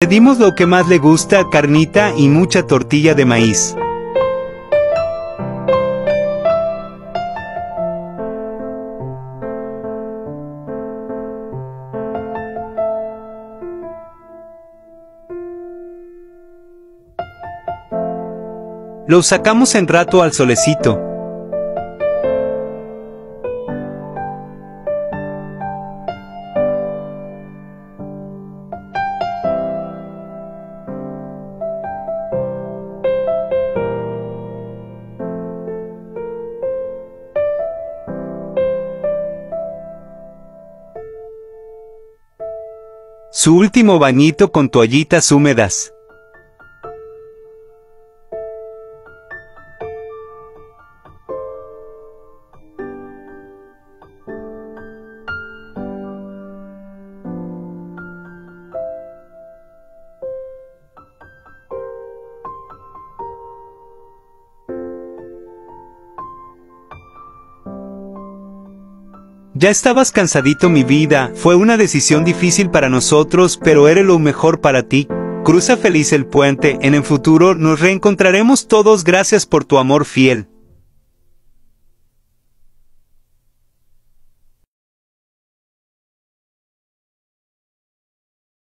Pedimos lo que más le gusta, carnita y mucha tortilla de maíz. Lo sacamos en rato al solecito. Su último bañito con toallitas húmedas. Ya estabas cansadito, mi vida, fue una decisión difícil para nosotros, pero era lo mejor para ti. Cruza feliz el puente, en el futuro nos reencontraremos todos, gracias por tu amor fiel.